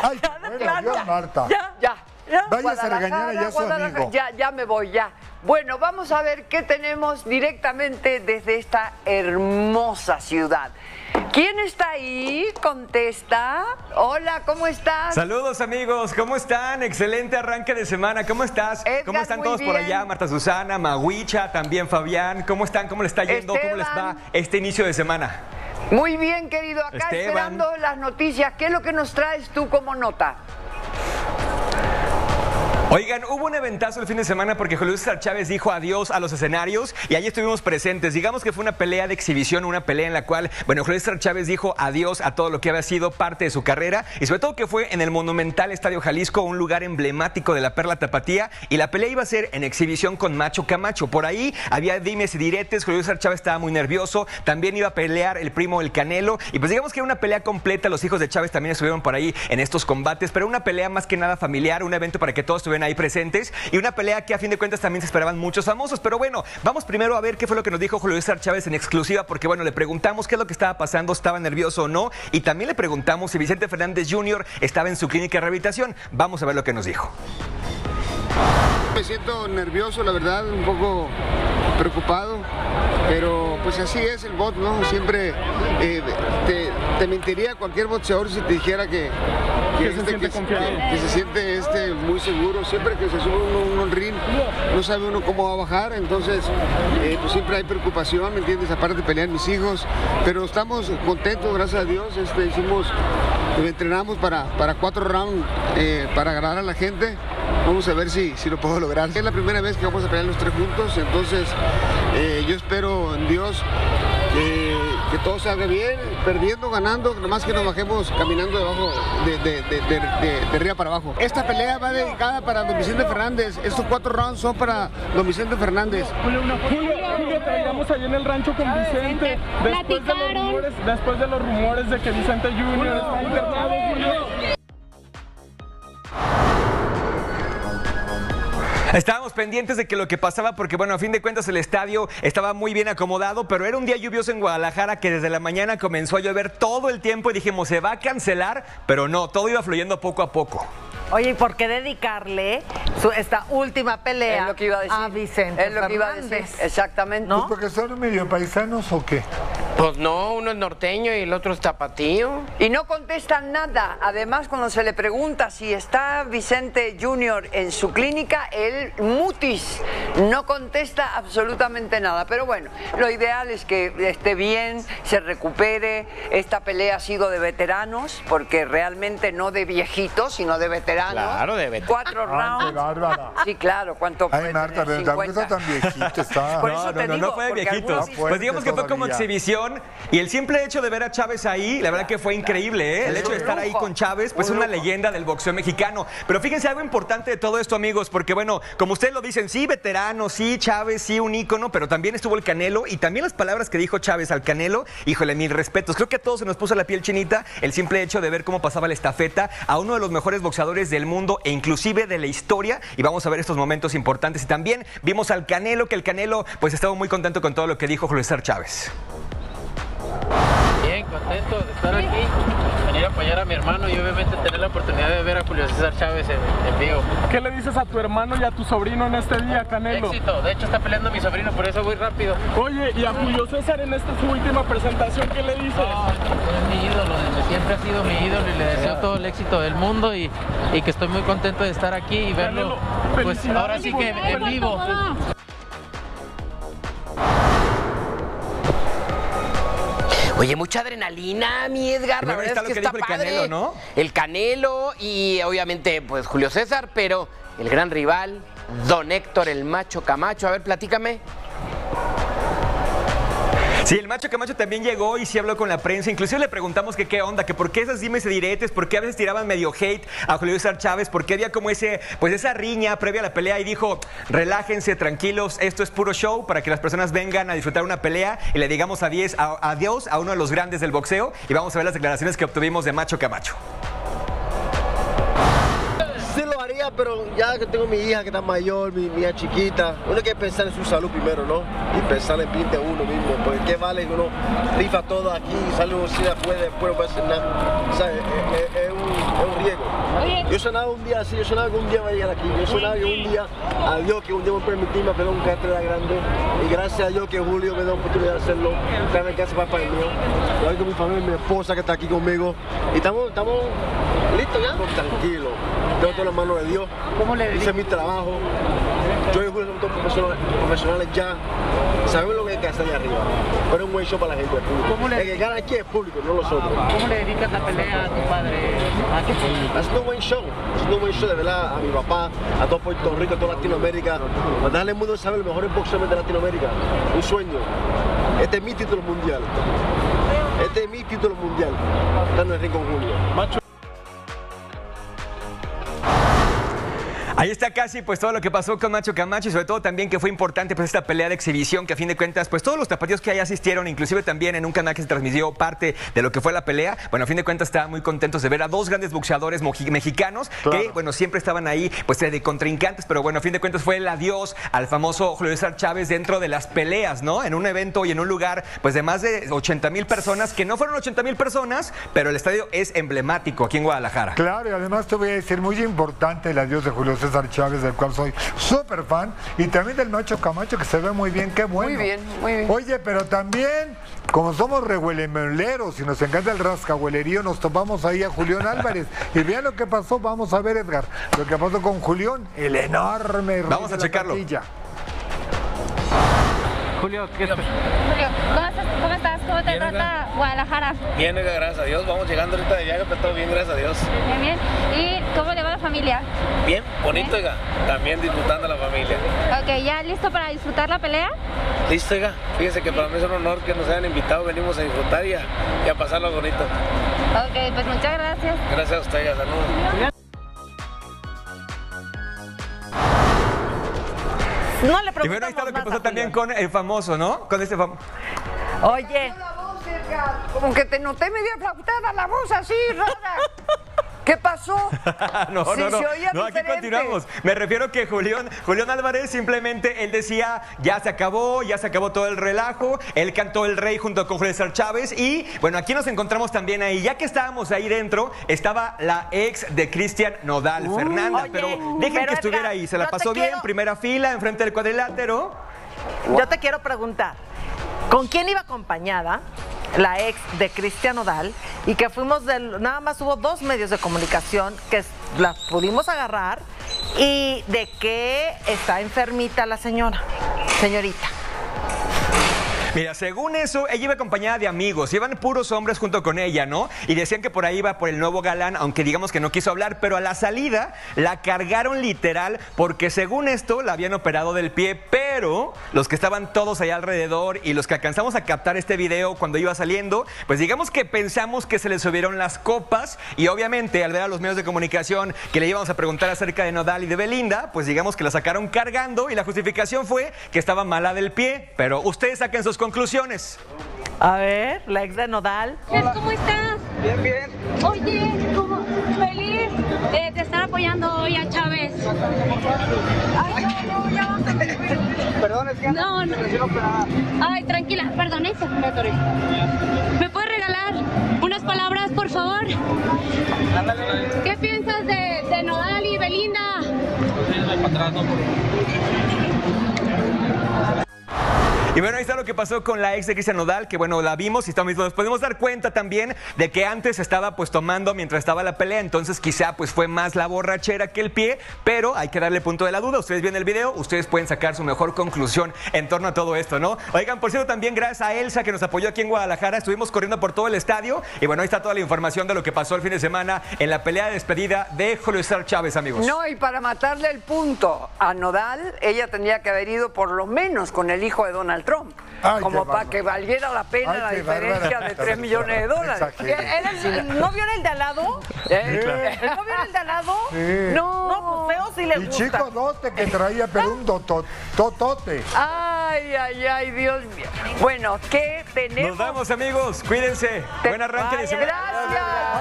Ay, Ya, de bueno, plano. Dios, Marta. Ya. Váyase a regañar allá a su amigo. Ya me voy, ya. Bueno, vamos a ver qué tenemos directamente desde esta hermosa ciudad. ¿Quién está ahí? Contesta. Hola, ¿cómo estás? Saludos amigos, ¿cómo están? Excelente arranque de semana, ¿cómo estás? Edgar, ¿Cómo están muy todos por bien. allá? Marta Susana, Mahuicha, también Fabián, ¿cómo están? ¿Cómo les está yendo? ¿Cómo les va Esteban. este inicio de semana? Muy bien, querido. Acá Esteban. esperando las noticias. ¿Qué es lo que nos traes tú como nota? Oigan, hubo un eventazo el fin de semana porque Julio César Chávez dijo adiós a los escenarios y ahí estuvimos presentes. Digamos que fue una pelea de exhibición, una pelea en la cual, bueno, Julio César Chávez dijo adiós a todo lo que había sido parte de su carrera y sobre todo que fue en el monumental Estadio Jalisco, un lugar emblemático de la Perla Tapatía, y la pelea iba a ser en exhibición con Macho Camacho. Por ahí había dimes y diretes, Julio César Chávez estaba muy nervioso, también iba a pelear el primo El Canelo y pues digamos que era una pelea completa. Los hijos de Chávez también estuvieron por ahí en estos combates, pero una pelea más que nada familiar, un evento para que todos estuvieran ahí presentes y una pelea que a fin de cuentas también se esperaban muchos famosos. Pero bueno, vamos primero a ver qué fue lo que nos dijo Julio César Chávez en exclusiva, porque bueno, le preguntamos qué es lo que estaba pasando, estaba nervioso o no, y también le preguntamos si Vicente Fernández Jr. estaba en su clínica de rehabilitación. Vamos a ver lo que nos dijo. Me siento nervioso, la verdad, un poco preocupado, pero pues así es el box, ¿no? Siempre te mentiría cualquier boxeador si te dijera que se siente muy seguro. Siempre que se sube uno al ring, no sabe uno cómo va a bajar, entonces pues siempre hay preocupación, ¿me entiendes? Aparte de pelear mis hijos, pero estamos contentos, gracias a Dios. Entrenamos para 4 rounds para agradar a la gente. Vamos a ver si lo puedo lograr. Es la primera vez que vamos a pelear los 3 juntos, entonces yo espero en Dios que todo salga bien, perdiendo, ganando, nomás que nos bajemos caminando de arriba para abajo. Esta pelea va dedicada para don Vicente Fernández. Estos 4 rounds son para don Vicente Fernández. Julio, traíamos allí en el rancho con Vicente. Después de los rumores de que Vicente Jr. está internado, Julio. Estábamos pendientes de que lo que pasaba porque, bueno, a fin de cuentas el estadio estaba muy bien acomodado, pero era un día lluvioso en Guadalajara que desde la mañana comenzó a llover todo el tiempo y dijimos, se va a cancelar, pero no, todo iba fluyendo poco a poco. Oye, ¿y por qué dedicarle esta última pelea Es lo que iba a decir. Vicente Es lo que iba a Fernández? decir, exactamente. ¿No? ¿Porque son medio paisanos o qué? Pues no, uno es norteño y el otro es tapatío. Y no contestan nada. Además, cuando se le pregunta si está Vicente Jr. en su clínica, él mutis, no contesta absolutamente nada. Pero bueno, lo ideal es que esté bien, se recupere. Esta pelea ha sido de veteranos, porque realmente no de viejitos, sino de veteranos. Claro, de veteranos. 4 Ay, qué rounds. bárbara. Sí, claro, ¿cuánto puede Ay, Marta, tener? pero tampoco está tan viejito, está. Por eso te digo, no fue de porque viejitos. algunos dicen- Pues digamos que fue como todavía. exhibición y el simple hecho de ver a Chávez ahí, la verdad que fue increíble, ¿eh? El hecho de estar ahí con Chávez, pues es una leyenda del boxeo mexicano. Pero fíjense algo importante de todo esto, amigos, porque bueno, como ustedes lo dicen, sí, veterano, sí, Chávez, sí, un ícono, pero también estuvo el Canelo y también las palabras que dijo Chávez al Canelo, híjole, mil respetos. Creo que a todos se nos puso la piel chinita el simple hecho de ver cómo pasaba la estafeta a uno de los mejores boxeadores del mundo e inclusive de la historia, y vamos a ver estos momentos importantes. Y también vimos al Canelo, que el Canelo pues estaba muy contento con todo lo que dijo Julio César Chávez. Bien, contento de estar aquí, venir a apoyar a mi hermano y obviamente tener la oportunidad de ver a Julio César Chávez en vivo. ¿Qué le dices a tu hermano y a tu sobrino en este día, Canelo? Éxito, de hecho está peleando mi sobrino, por eso voy rápido. Oye, y a Julio César en esta su última presentación, ¿qué le dices? Es mi ídolo, desde siempre ha sido mi ídolo y le deseo todo el éxito del mundo y que estoy muy contento de estar aquí y verlo, pues Felicidades ahora sí que por- en vivo. Oye, mucha adrenalina, mi Edgar. La Primero verdad está es lo que que está dijo el padre. Canelo, ¿no? El Canelo y obviamente pues Julio César, pero el gran rival, don Héctor, el Macho Camacho. A ver, platícame. Sí, el Macho Camacho también llegó y sí habló con la prensa. Inclusive le preguntamos que qué onda, que por qué esas dimes y diretes, por qué a veces tiraban medio hate a Julio César Chávez, por qué había como esa riña previa a la pelea, y dijo, relájense, tranquilos, esto es puro show para que las personas vengan a disfrutar una pelea y le digamos adiós a uno de los grandes del boxeo. Y vamos a ver las declaraciones que obtuvimos de Macho Camacho. Sí lo haría gustaría, pero ya que tengo mi hija que está mayor, mi hija chiquita, uno hay que pensar en su salud primero, ¿no? Y pensar en pinta uno mismo, porque qué vale que uno rifa todo aquí, sale uno si después no puede hacer nada. O sea, es un riesgo. Yo sonaba un día así, yo sonaba que un día voy a llegar aquí, yo sonaba que un día, a Dios que un día me permitirme pegar un cartera grande, y gracias a Dios que Julio me da la oportunidad de hacerlo, también que hace papá el mío, yo con mi familia, mi esposa que está aquí conmigo, y estamos listos ya, tranquilos, tengo todas las manos de Dios, hice mi trabajo, yo y Julio somos todos profesionales ya, sabemos lo que hay que hacer allá arriba, pero es un buen show para la gente, el público. El que gana aquí es el público, no nosotros. ¿Cómo le dedicas la pelea a tu padre? Haciendo un buen show, de verdad, a mi papá, a todo Puerto Rico, a toda Latinoamérica, para darle al mundo saber los mejores boxeadores de Latinoamérica, un sueño. Este es mi título mundial, está en el ring con Julio. Ahí está casi pues todo lo que pasó con Macho Camacho y sobre todo también que fue importante pues esta pelea de exhibición que a fin de cuentas pues todos los tapatíos que ahí asistieron, inclusive también en un canal que se transmitió parte de lo que fue la pelea, bueno, a fin de cuentas estaban muy contentos de ver a dos grandes boxeadores mexicanos que bueno, siempre estaban ahí pues de contrincantes, pero bueno, a fin de cuentas fue el adiós al famoso Julio César Chávez dentro de las peleas, ¿no? En un evento y en un lugar pues de más de 80,000 personas, que no fueron 80,000 personas, pero el estadio es emblemático aquí en Guadalajara. Claro, y además te voy a decir, muy importante el adiós de Julio César Chávez, del cual soy súper fan, y también del Macho Camacho, que se ve muy bien, qué bueno. Muy bien. Oye, pero también, como somos rehuelemoleros y nos encanta el rascahuelerío, nos topamos ahí a Julián Álvarez. Y vean lo que pasó, vamos a ver, Edgar, lo que pasó con Julián, el enorme rey Vamos a de la checarlo. patilla. Julio, Julio, ¿cómo estás? ¿Cómo te trata Guadalajara? Bien, gracias a Dios. Vamos llegando ahorita de viaje, pero todo bien, gracias a Dios. Bien. ¿Y cómo le va a la familia? Bien, bonito, oiga. También disfrutando la familia. Ok, ¿ya listo para disfrutar la pelea? Listo, oiga. Fíjense que para mí es un honor que nos hayan invitado. Venimos a disfrutar y a pasarlo bonito. Ok, pues muchas gracias. Gracias a usted, oiga. Saludos. No le Y bueno, ahí está lo que pasó también con el famoso, ¿no? Con este famoso. Oye. Como que te noté media flautada la voz así, rara. ¿Qué pasó? No, Sí, se oía aquí diferente. continuamos. Me refiero que Julián Álvarez simplemente, él decía, ya se acabó todo el relajo. Él cantó El Rey junto con Julio César Chávez. Y bueno, aquí nos encontramos también ahí. Ya que estábamos ahí dentro, estaba la ex de Cristian Nodal, Fernanda. Oye, pero dejen pero que estuviera Edgar, ahí. Se la yo te pasó bien, quiero- primera fila, enfrente del cuadrilátero. Yo te quiero preguntar, ¿con quién iba acompañada la ex de Cristian Nodal? Y que nada más hubo 2 medios de comunicación que las pudimos agarrar, y de que está enfermita la señorita. Mira, según eso, ella iba acompañada de amigos, iban puros hombres junto con ella, ¿no? Y decían que por ahí iba por el nuevo galán, aunque digamos que no quiso hablar, pero a la salida la cargaron literal porque según esto la habían operado del pie, pero los que estaban todos allá alrededor y los que alcanzamos a captar este video cuando iba saliendo, pues digamos que pensamos que se le subieron las copas y obviamente al ver a los medios de comunicación que le íbamos a preguntar acerca de Nodal y de Belinda, pues digamos que la sacaron cargando y la justificación fue que estaba mala del pie, pero ustedes saquen sus conclusiones. A ver, la ex de Nodal. ¿Cómo estás? Bien. Oye, como feliz de estar apoyando hoy a Chávez. Ay, no, ya vamos. Perdón, es que No. Ay, tranquila, perdón, eso. ¿Me puedes regalar unas palabras, por favor? ¿Qué piensas de Nodal y Belinda? Y bueno, ahí está lo que pasó con la ex de Cristian Nodal, que bueno, la vimos y nos podemos dar cuenta también de que antes estaba pues tomando mientras estaba la pelea, entonces quizá pues fue más la borrachera que el pie, pero hay que darle punto de la duda. Ustedes ven el video, ustedes pueden sacar su mejor conclusión en torno a todo esto, ¿no? Oigan, por cierto, también gracias a Elsa que nos apoyó aquí en Guadalajara, estuvimos corriendo por todo el estadio y bueno, ahí está toda la información de lo que pasó el fin de semana en la pelea de despedida de Julio César Chávez, amigos. No, y para matarle el punto a Nodal, ella tendría que haber ido por lo menos con el hijo de Donald Trump. Ay, como qué para que valiera la pena Ay, la qué diferencia bárbara. de $3 millones. ¿Era el novio era el de al lado? ¿El novio era el de al lado? Sí. No, pues feo sí le Y gusta. chico dote que traía, pero un totote. Ay, Dios mío. Bueno, ¿qué tenemos? Nos vamos, amigos, cuídense. Buen arranque de semana. Gracias.